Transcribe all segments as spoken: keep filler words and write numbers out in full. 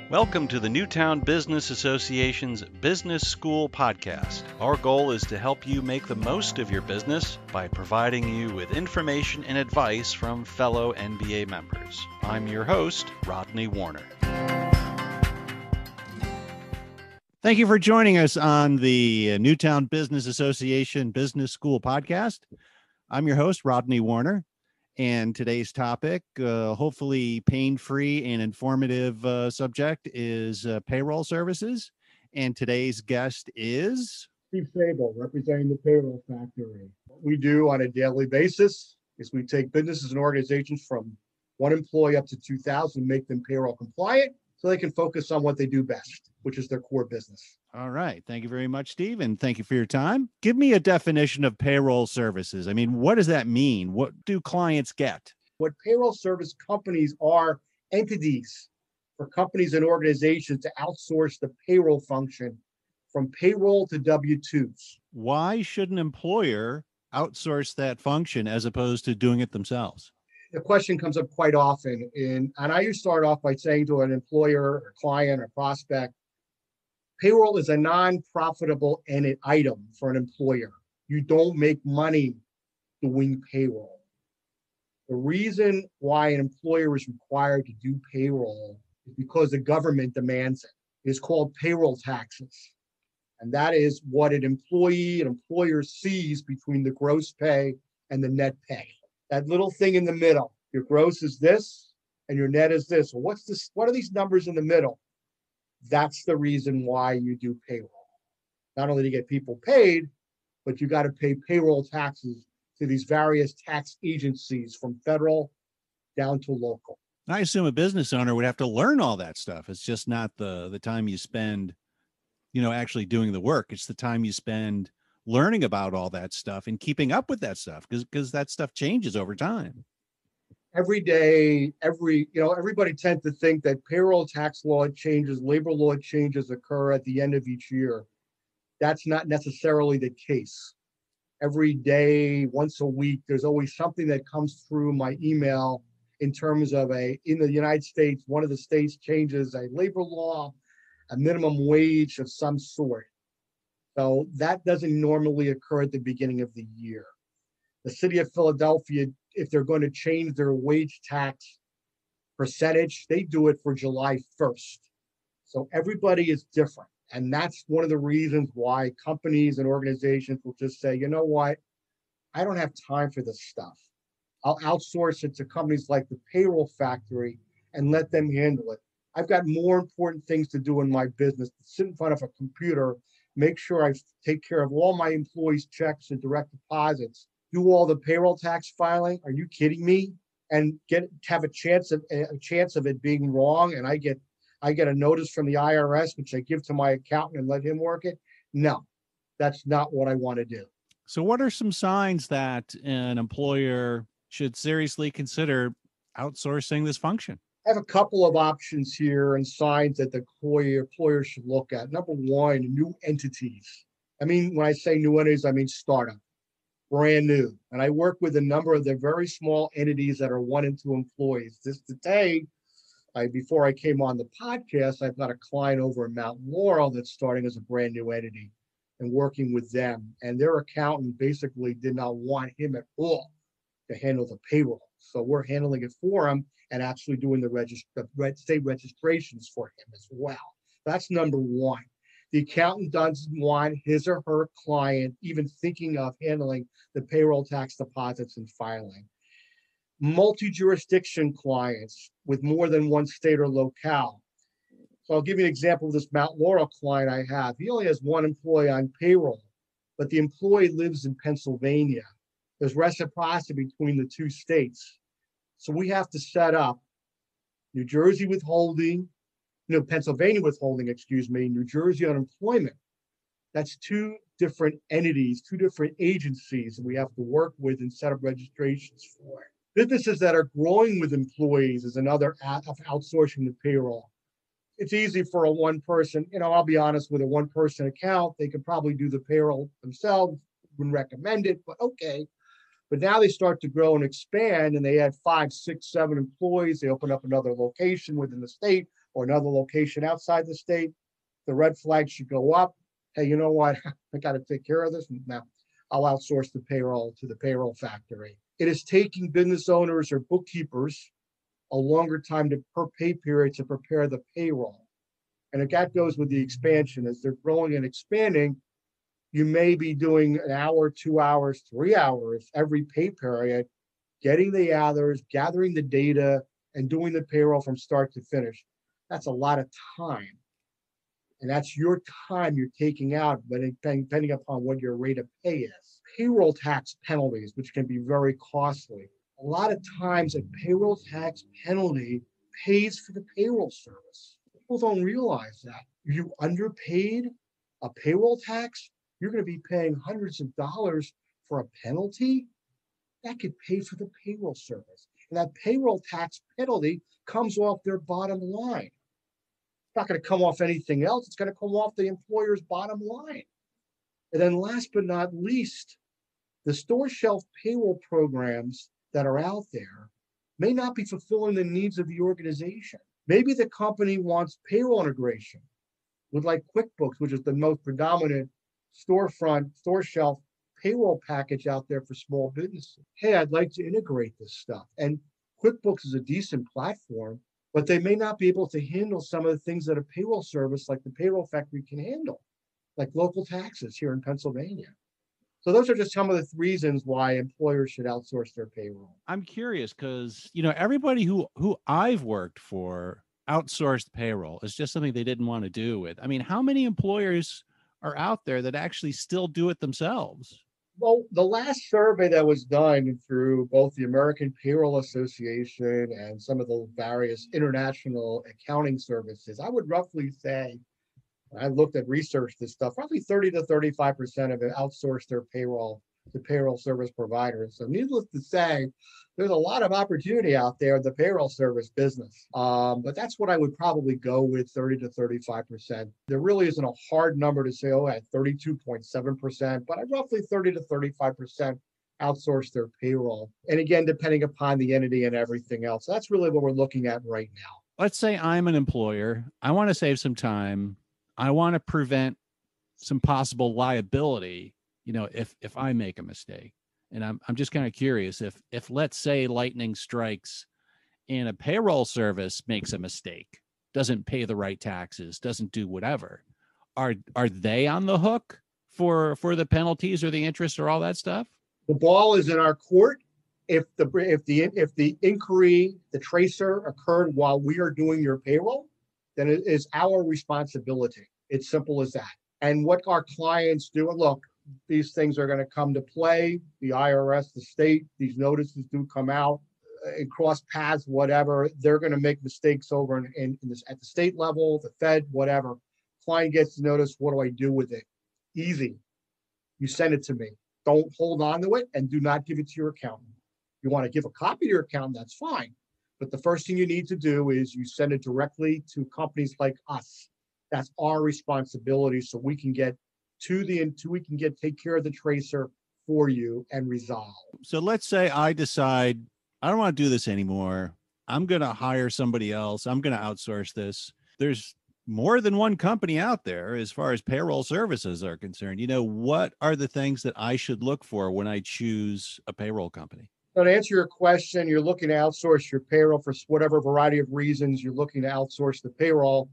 Welcome to the Newtown Business Association's Business School Podcast. Our goal is to help you make the most of your business by providing you with information and advice from fellow N B A members. I'm your host, Rodney Warner. Thank you for joining us on the Newtown Business Association Business School Podcast. I'm your host, Rodney Warner. And today's topic, uh, hopefully pain-free and informative uh, subject, is uh, payroll services. And today's guest is Steve Sabel, representing the Payroll Factory. What we do on a daily basis is we take businesses and organizations from one employee up to two thousand, make them payroll compliant so they can focus on what they do best, which is their core business. All right. Thank you very much, Steve. And thank you for your time. Give me a definition of payroll services. I mean, what does that mean? What do clients get? What payroll service companies are entities for companies and organizations to outsource the payroll function from payroll to W two's. Why should an employer outsource that function as opposed to doing it themselves? The question comes up quite often. In, and I used to start off by saying to an employer or client or prospect, payroll is a non-profitable item for an employer. You don't make money doing payroll. The reason why an employer is required to do payroll is because the government demands it. It's called payroll taxes. And that is what an employee, an employer sees between the gross pay and the net pay. That little thing in the middle, your gross is this and your net is this. Well, what's this? What are these numbers in the middle? That's the reason why you do payroll. Not only to get people paid, but you got to pay payroll taxes to these various tax agencies from federal down to local. I assume a business owner would have to learn all that stuff. It's just not the, the time you spend, you know, actually doing the work. It's the time you spend learning about all that stuff and keeping up with that stuff because because that stuff changes over time. Every day, every, you know, everybody tends to think that payroll tax law changes, labor law changes occur at the end of each year. That's not necessarily the case. Every day, once a week, there's always something that comes through my email in terms of a, in the United States, one of the states changes a labor law, a minimum wage of some sort. So that doesn't normally occur at the beginning of the year. The city of Philadelphia, if they're going to change their wage tax percentage, they do it for July first. So everybody is different. And that's one of the reasons why companies and organizations will just say, you know what, I don't have time for this stuff. I'll outsource it to companies like the Payroll Factory and let them handle it. I've got more important things to do in my business, to sit in front of a computer, make sure I take care of all my employees' checks and direct deposits, do all the payroll tax filing. Are you kidding me? And get have a chance of a chance of it being wrong, and I get I get a notice from the I R S, which I give to my accountant and let him work it. No, that's not what I want to do. So, what are some signs that an employer should seriously consider outsourcing this function? I have a couple of options here and signs that the employer employer should look at. Number one, new entities. I mean, when I say new entities, I mean startup. Brand new. And I work with a number of the very small entities that are one and two employees. This today, I, before I came on the podcast, I've got a client over in Mount Laurel that's starting as a brand new entity and working with them. And their accountant basically did not want him at all to handle the payroll. So we're handling it for him and actually doing the, regist- the state registrations for him as well. That's number one. The accountant doesn't want his or her client even thinking of handling the payroll tax deposits and filing. Multi-jurisdiction clients with more than one state or locale. So I'll give you an example of this Mount Laurel client I have. He only has one employee on payroll, but the employee lives in Pennsylvania. There's reciprocity between the two states. So we have to set up New Jersey withholding, you know, Pennsylvania withholding, excuse me, New Jersey unemployment. That's two different entities, two different agencies that we have to work with and set up registrations for. Businesses that are growing with employees is another out of outsourcing the payroll. It's easy for a one person, you know, I'll be honest, with a one person account, they could probably do the payroll themselves, wouldn't recommend it, but okay. But now they start to grow and expand and they add five, six, seven employees. They open up another location within the state or another location outside the state, the red flag should go up. Hey, you know what? I got to take care of this. Now I'll outsource the payroll to the payroll factory. It is taking business owners or bookkeepers a longer time to per pay period to prepare the payroll. And that goes with the expansion. As they're growing and expanding, you may be doing an hour, two hours, three hours every pay period, getting the others, gathering the data, and doing the payroll from start to finish. That's a lot of time. And that's your time you're taking out, but depending upon what your rate of pay is. Payroll tax penalties, which can be very costly. A lot of times a payroll tax penalty pays for the payroll service. People don't realize that. If you underpaid a payroll tax, you're going to be paying hundreds of dollars for a penalty. That could pay for the payroll service. And that payroll tax penalty comes off their bottom line. It's not going to come off anything else. It's going to come off the employer's bottom line. And then last but not least, the store shelf payroll programs that are out there may not be fulfilling the needs of the organization. Maybe the company wants payroll integration with like QuickBooks, which is the most predominant storefront, store shelf payroll package out there for small businesses. Hey, I'd like to integrate this stuff. And QuickBooks is a decent platform, but they may not be able to handle some of the things that a payroll service like the payroll factory can handle, like local taxes here in Pennsylvania. So those are just some of the reasons why employers should outsource their payroll. I'm curious because, you know, everybody who who I've worked for outsourced payroll is just something they didn't want to do with. I mean, how many employers are out there that actually still do it themselves? Well, the last survey that was done through both the American Payroll Association and some of the various international accounting services, I would roughly say, I looked at research this stuff, roughly thirty to thirty-five percent of it outsource their payroll to payroll service providers. So needless to say, there's a lot of opportunity out there in the payroll service business. Um, but that's what I would probably go with, thirty to thirty-five percent. There really isn't a hard number to say, oh, at thirty-two point seven percent, but I'd roughly thirty to thirty-five percent outsource their payroll. And again, depending upon the entity and everything else. That's really what we're looking at right now. Let's say I'm an employer. I want to save some time. I want to prevent some possible liability, you know, if if I make a mistake. And I'm I'm just kind of curious if if let's say lightning strikes and a payroll service makes a mistake, doesn't pay the right taxes, doesn't do whatever, are are they on the hook for for the penalties or the interest or all that stuff? The ball is in our court. If the if the if the inquiry, the tracer occurred while we are doing your payroll, then it is our responsibility. It's simple as that. And what our clients do, and look, these things are going to come to play. The I R S, the state, these notices do come out and cross paths, whatever. They're going to make mistakes over in, in, in this at the state level, the Fed, whatever. Client gets the notice. What do I do with it? Easy. You send it to me. Don't hold on to it and do not give it to your accountant. You want to give a copy to your accountant, that's fine. But the first thing you need to do is you send it directly to companies like us. That's our responsibility, so we can get to the to we can get take care of the tracer for you and resolve. So let's say I decide I don't want to do this anymore. I'm going to hire somebody else. I'm going to outsource this. There's more than one company out there as far as payroll services are concerned. You know, what are the things that I should look for when I choose a payroll company? So to answer your question, you're looking to outsource your payroll for whatever variety of reasons you're looking to outsource the payroll.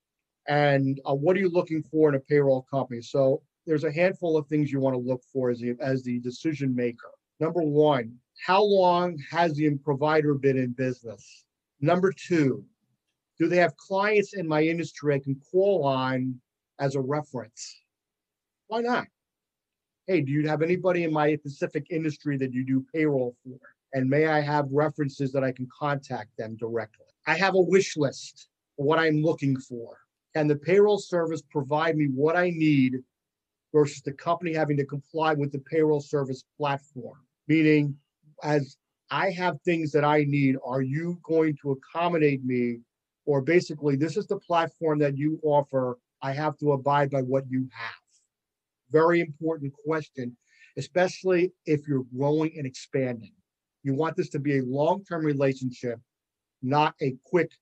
And uh, what are you looking for in a payroll company? So there's a handful of things you want to look for as the, as the decision maker. Number one, how long has the provider been in business? Number two, do they have clients in my industry I can call on as a reference? Why not? Hey, do you have anybody in my specific industry that you do payroll for? And may I have references that I can contact them directly? I have a wish list for what I'm looking for. Can the payroll service provide me what I need versus the company having to comply with the payroll service platform? Meaning, as I have things that I need, are you going to accommodate me? Or basically, this is the platform that you offer. I have to abide by what you have. Very important question, especially if you're growing and expanding. You want this to be a long-term relationship, not a quick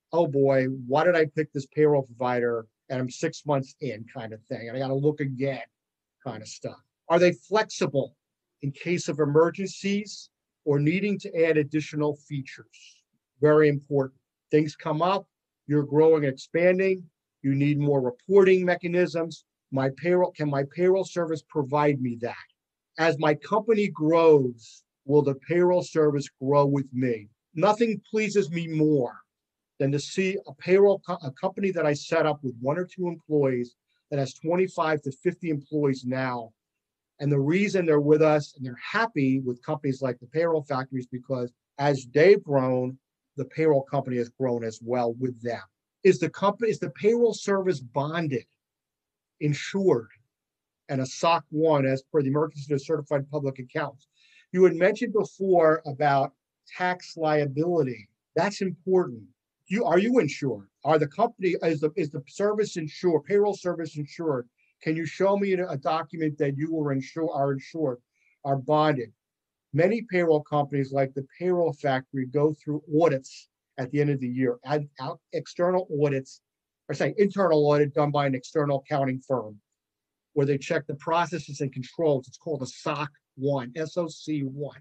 oh boy, why did I pick this payroll provider? And I'm six months in kind of thing. And I got to look again kind of stuff. Are they flexible in case of emergencies or needing to add additional features? Very important. Things come up, you're growing and expanding, you need more reporting mechanisms. My payroll, can my payroll service provide me that? As my company grows, will the payroll service grow with me? Nothing pleases me more than to see a payroll, co- a company that I set up with one or two employees that has twenty-five to fifty employees now. And the reason they're with us and they're happy with companies like the payroll factories, because as they've grown, the payroll company has grown as well with them. Is the company, is the payroll service bonded, insured, and a S O C one as per the Emergency Certified Public Accounts? You had mentioned before about tax liability. That's important. You, are you insured? Are the company, is the, is the service insured, payroll service insured? Can you show me a document that you were insured, are insured, are bonded? Many payroll companies like the payroll factory go through audits at the end of the year, and out external audits, or say internal audit done by an external accounting firm, where they check the processes and controls. It's called a S O C one, S O C one.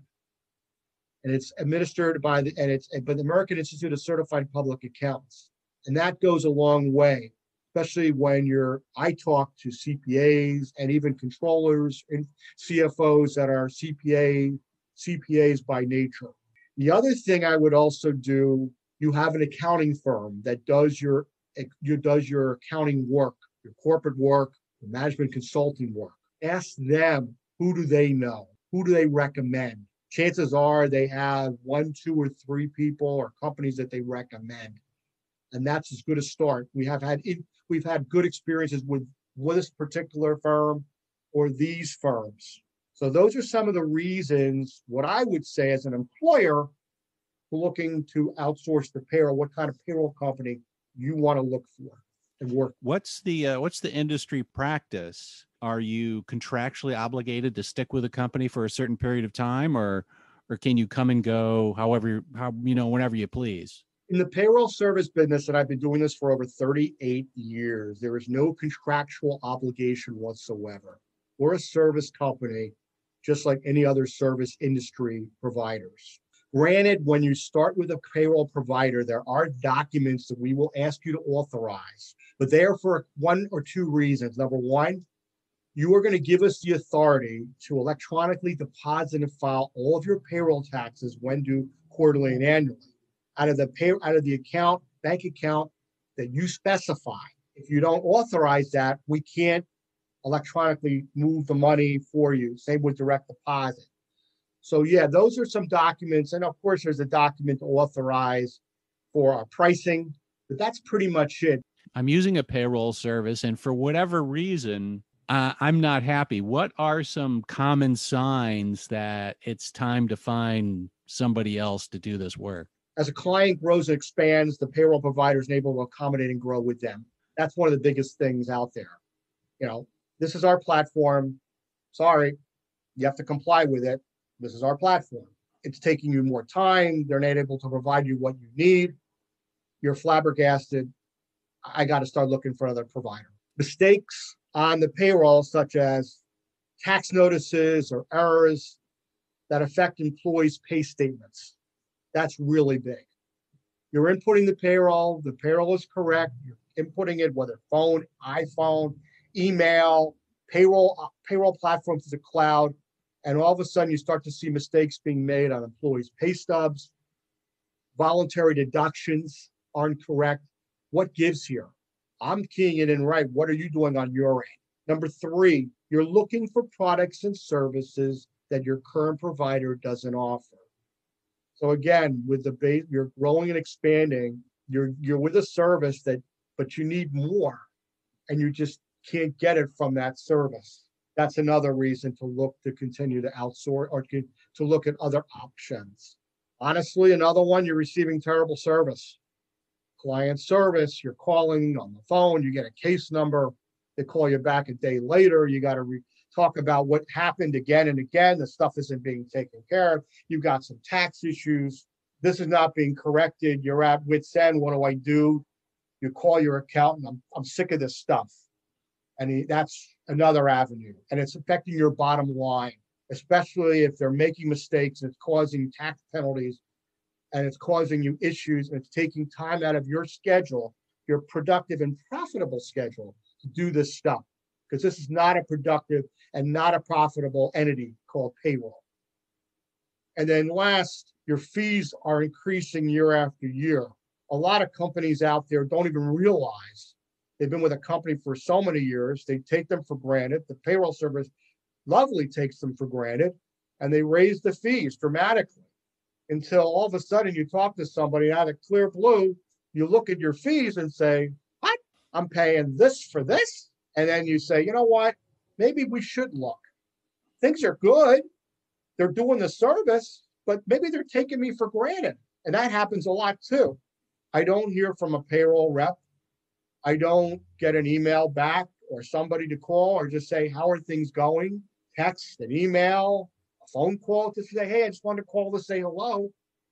And it's administered by the, and it's by the American Institute of Certified Public Accountants. And that goes a long way, especially when you're, I talk to C P As and even controllers and C F Os that are C P A, C P As by nature. The other thing I would also do, you have an accounting firm that does your, you does your accounting work, your corporate work, your management consulting work. Ask them, who do they know? Who do they recommend? Chances are they have one, two, or three people or companies that they recommend. And that's as good a start. We have had, we've had good experiences with, with this particular firm or these firms. So those are some of the reasons, what I would say as an employer looking to outsource the payroll, what kind of payroll company you want to look for and work. What's the uh, what's the industry practice? Are you contractually obligated to stick with a company for a certain period of time, or or can you come and go however, how, you know, whenever you please? In the payroll service business, and I've been doing this for over thirty-eight years, there is no contractual obligation whatsoever. We're a service company, just like any other service industry providers. Granted, when you start with a payroll provider, there are documents that we will ask you to authorize, but they are for one or two reasons. Number one, you are going to give us the authority to electronically deposit and file all of your payroll taxes when due quarterly and annually out of the pay, out of the account, bank account that you specify. If you don't authorize that, we can't electronically move the money for you. Same with direct deposit. So yeah, those are some documents. And of course, there's a document to authorize for our pricing, but that's pretty much it. I'm using a payroll service, and for whatever reason, uh, I'm not happy. What are some common signs that it's time to find somebody else to do this work? As a client grows and expands, the payroll provider is able to accommodate and grow with them. That's one of the biggest things out there. You know, this is our platform. Sorry, you have to comply with it. This is our platform. It's taking you more time. They're not able to provide you what you need. You're flabbergasted. I got to start looking for another provider. Mistakes on the payroll, such as tax notices or errors that affect employees' pay statements. That's really big. You're inputting the payroll. The payroll is correct. You're inputting it, whether phone, iPhone, email, payroll, payroll platforms to the cloud. And all of a sudden, you start to see mistakes being made on employees' pay stubs. Voluntary deductions aren't correct. What gives here? I'm keying it in right. What are you doing on your end? Number three, you're looking for products and services that your current provider doesn't offer. So again, with the base, you're growing and expanding. You're you're with a service that, but you need more, and you just can't get it from that service. That's another reason to look to continue to outsource or to, to look at other options. Honestly, another one, you're receiving terrible service. Client service, you're calling on the phone, you get a case number, they call you back a day later, you got to re- talk about what happened again and again, the stuff isn't being taken care of, you've got some tax issues, this is not being corrected. You're at wit's end. What do I do? You call your accountant. I'm, I'm sick of this stuff. And he, that's another avenue. And it's affecting your bottom line, especially if they're making mistakes and it's causing tax penalties and it's causing you issues and it's taking time out of your schedule, your productive and profitable schedule to do this stuff. Because this is not a productive and not a profitable entity called payroll. And then last, your fees are increasing year after year. A lot of companies out there don't even realize they've been with a company for so many years. They take them for granted. The payroll service lovely takes them for granted, and they raise the fees dramatically until all of a sudden you talk to somebody out of clear blue, you look at your fees and say, what? I'm paying this for this? And then you say, you know what? Maybe we should look. Things are good. They're doing the service, but maybe they're taking me for granted. And that happens a lot too. I don't hear from a payroll rep. I don't get an email back or somebody to call or just say, how are things going? Text, an email, a phone call to say, hey, I just wanted to call to say hello.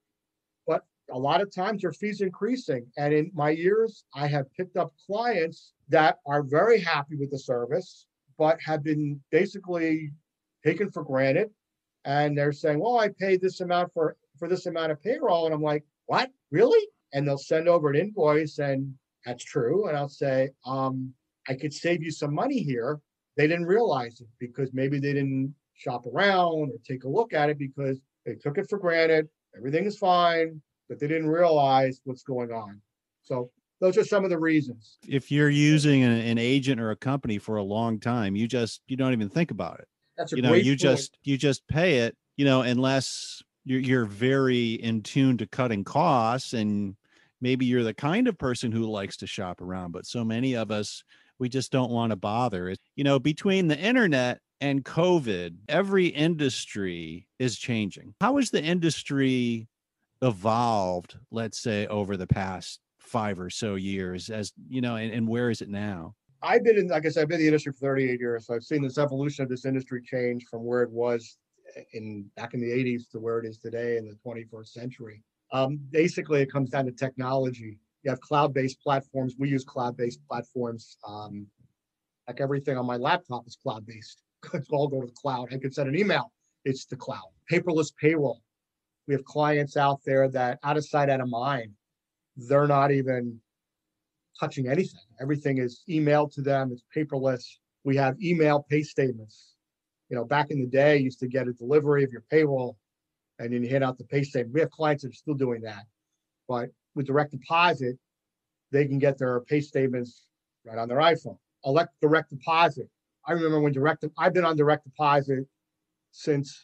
But a lot of times your fees increasing. And in my years, I have picked up clients that are very happy with the service, but have been basically taken for granted. And they're saying, well, I paid this amount for, for this amount of payroll. And I'm like, what, really? And they'll send over an invoice and that's true. And I'll say, um, I could save you some money here. They didn't realize it because maybe they didn't shop around or take a look at it because they took it for granted. Everything is fine, but they didn't realize what's going on. So those are some of the reasons. If you're using an, an agent or a company for a long time, you just, you don't even think about it. That's a you know, great you point. just, you just pay it, you know, unless you're, you're very in tune to cutting costs, and maybe you're the kind of person who likes to shop around, but so many of us, we just don't want to bother. You know, between the internet and COVID, every industry is changing. How has the industry evolved, let's say, over the past five or so years, as you know, and, and where is it now? I've been in, like I said, I've been in the industry for thirty-eight years. So I've seen this evolution of this industry change from where it was in back in the eighties to where it is today in the twenty-first century. Um, basically, it comes down to technology. You have cloud-based platforms. We use cloud-based platforms. Um, like everything on my laptop is cloud-based. It's all go to the cloud. I could send an email. It's the cloud. Paperless payroll. We have clients out there that out of sight, out of mind. They're not even touching anything. Everything is emailed to them. It's paperless. We have email pay statements. You know, back in the day, you used to get a delivery of your payroll and then you hand out the pay statement. We have clients that are still doing that. But with direct deposit, they can get their pay statements right on their iPhone. Elect direct deposit. I remember when direct, I've been on direct deposit since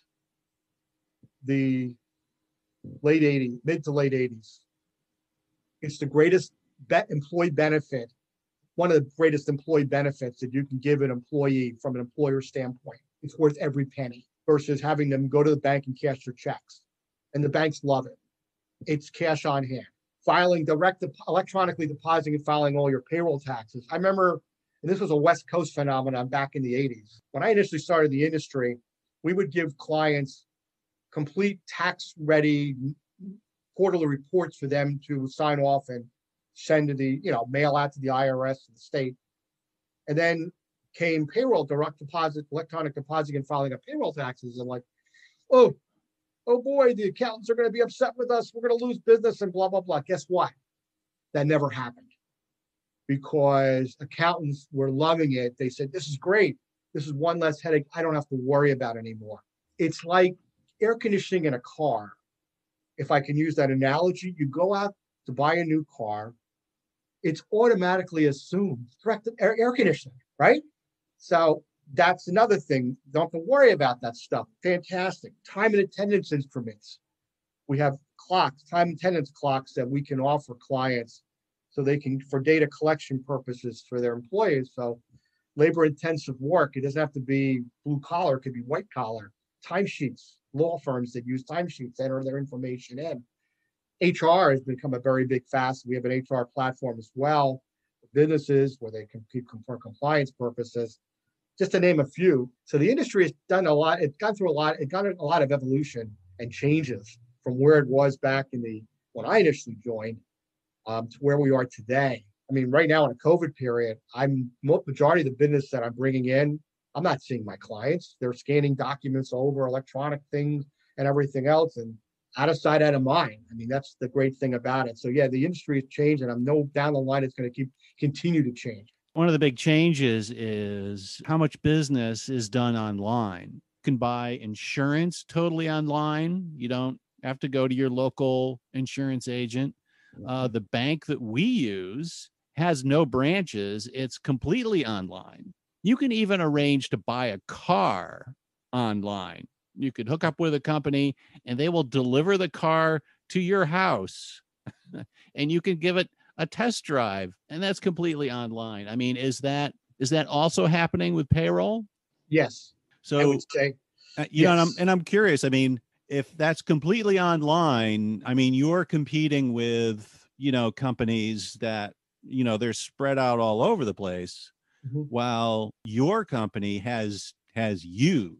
the late eighties, mid to late eighties. It's the greatest bet employee benefit, one of the greatest employee benefits that you can give an employee from an employer standpoint. It's worth every penny versus having them go to the bank and cash their checks. And the banks love it. It's cash on hand. Filing direct, electronically depositing and filing all your payroll taxes. I remember, and this was a West Coast phenomenon back in the eighties. When I initially started the industry, we would give clients complete tax-ready quarterly reports for them to sign off and send to the, you know, mail out to the I R S and the state. And then came payroll, direct deposit, electronic depositing and filing of payroll taxes. And like, oh, oh boy, the accountants are going to be upset with us. We're going to lose business and blah, blah, blah. Guess what? That never happened because accountants were loving it. They said, this is great. This is one less headache I don't have to worry about anymore. It's like air conditioning in a car. If I can use that analogy, you go out to buy a new car, it's automatically assumed direct air, air conditioning, right? So that's another thing. Don't have to worry about that stuff. Fantastic. Time and attendance instruments. We have clocks, time and attendance clocks that we can offer clients so they can, for data collection purposes for their employees. So labor intensive work, it doesn't have to be blue collar, it could be white collar. Timesheets, law firms that use timesheets, enter their information in. H R has become a very big facet. We have an H R platform as well for businesses where they can keep for compliance purposes, just to name a few. So the industry has done a lot. It's gone through a lot. It's gone a lot of evolution and changes from where it was back in the, when I initially joined, um, to where we are today. I mean, right now in a COVID period, I'm majority of the business that I'm bringing in, I'm not seeing my clients. They're scanning documents over electronic things and everything else, and out of sight, out of mind. I mean, that's the great thing about it. So yeah, the industry has changed, and I'm no down the line it's going to keep continue to change. One of the big changes is how much business is done online. You can buy insurance totally online. You don't have to go to your local insurance agent. Uh, the bank that we use has no branches. It's completely online. You can even arrange to buy a car online. You could hook up with a company and they will deliver the car to your house and you can give it a test drive, and that's completely online. I mean, is that is that also happening with payroll? Yes. So I would say, uh, you yes. know, and I'm, and I'm curious. I mean, if that's completely online, I mean, you're competing with, you know, companies that, you know, they're spread out all over the place, mm-hmm. while your company has has you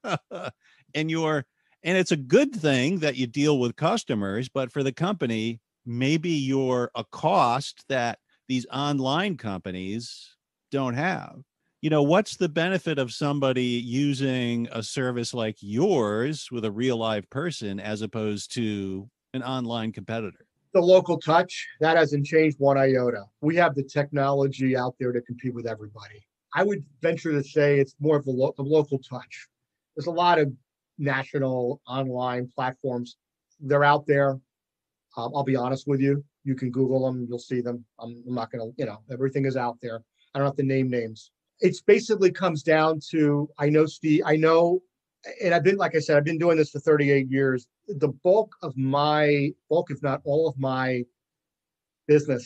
and you're, and it's a good thing that you deal with customers, but for the company, maybe you're a cost that these online companies don't have. You know, what's the benefit of somebody using a service like yours with a real live person as opposed to an online competitor? The local touch, that hasn't changed one iota. We have the technology out there to compete with everybody. I would venture to say it's more of the, lo- the local touch. There's a lot of national online platforms. They're out there. Um, I'll be honest with you. You can Google them. You'll see them. I'm, I'm not going to, you know, everything is out there. I don't have to name names. It's basically comes down to, I know, Steve, I know, and I've been, like I said, I've been doing this for thirty-eight years. The bulk of my, bulk, if not all of my business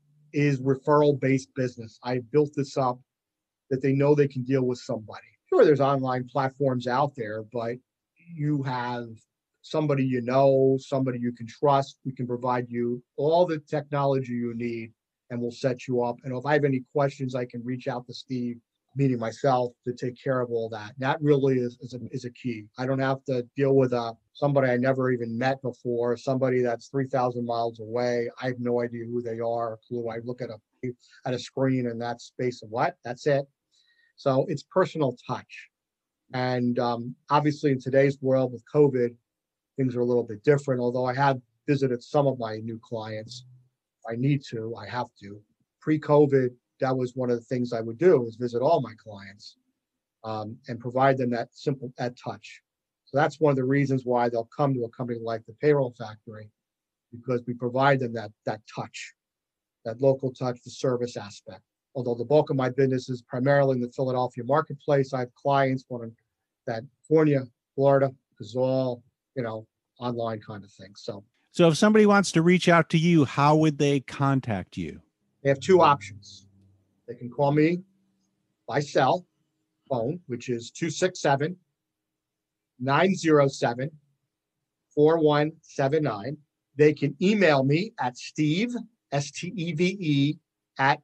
is referral-based business. I built this up that they know they can deal with somebody. Sure, there's online platforms out there, but you have somebody you know, somebody you can trust. We can provide you all the technology you need, and we'll set you up. And if I have any questions, I can reach out to Steve, meaning myself, to take care of all that. And that really is, is, a, is a key. I don't have to deal with a, somebody I never even met before, somebody that's three thousand miles away. I have no idea who they are, clue. I look at a, at a screen and that's space of what? That's it. So it's personal touch. And um, obviously in today's world with COVID, things are a little bit different, although I have visited some of my new clients. I need to, I have to. Pre-COVID, that was one of the things I would do, is visit all my clients um, and provide them that simple, that touch. So that's one of the reasons why they'll come to a company like the Payroll Factory, because we provide them that, that touch, that local touch, the service aspect. Although the bulk of my business is primarily in the Philadelphia marketplace, I have clients from that California, Florida, because all, you know, online kind of thing. So, so if somebody wants to reach out to you, how would they contact you? They have two options. They can call me by cell phone, which is two six seven, nine zero seven, four one seven nine. They can email me at Steve, S T E V E, at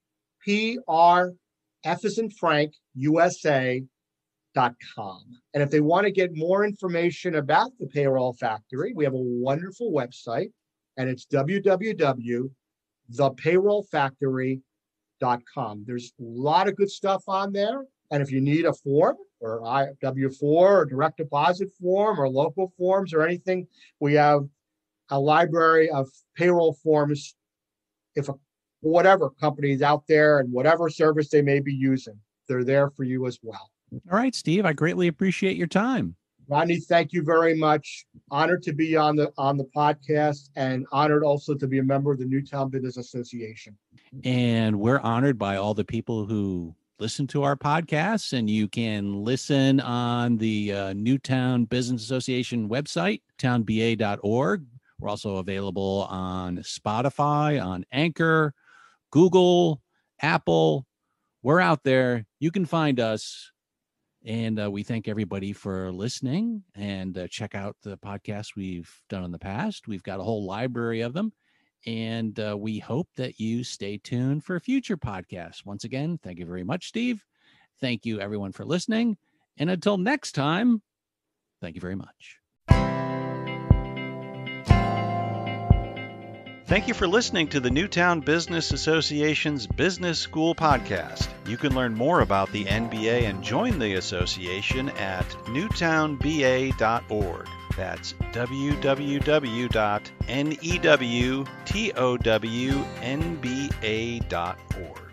P R F as in Frank, U S A, dot com. And if they want to get more information about the Payroll Factory, we have a wonderful website, and it's w w w dot the payroll factory dot com. There's a lot of good stuff on there. And if you need a form or I W four or direct deposit form or local forms or anything, we have a library of payroll forms. If a, whatever company is out there and whatever service they may be using, they're there for you as well. All right, Steve, I greatly appreciate your time. Rodney, thank you very much. Honored to be on the on the podcast, and honored also to be a member of the Newtown Business Association. And we're honored by all the people who listen to our podcasts, and you can listen on the uh, Newtown Business Association website, town b a dot org. We're also available on Spotify, on Anchor, Google, Apple. We're out there. You can find us. And uh, we thank everybody for listening, and uh, check out the podcasts we've done in the past. We've got a whole library of them, and uh, we hope that you stay tuned for future podcasts. Once again, thank you very much, Steve. Thank you, everyone, for listening. And until next time, thank you very much. Thank you for listening to the Newtown Business Association's Business School Podcast. You can learn more about the N B A and join the association at newtown b a dot org. That's w w w dot newtownba dot org.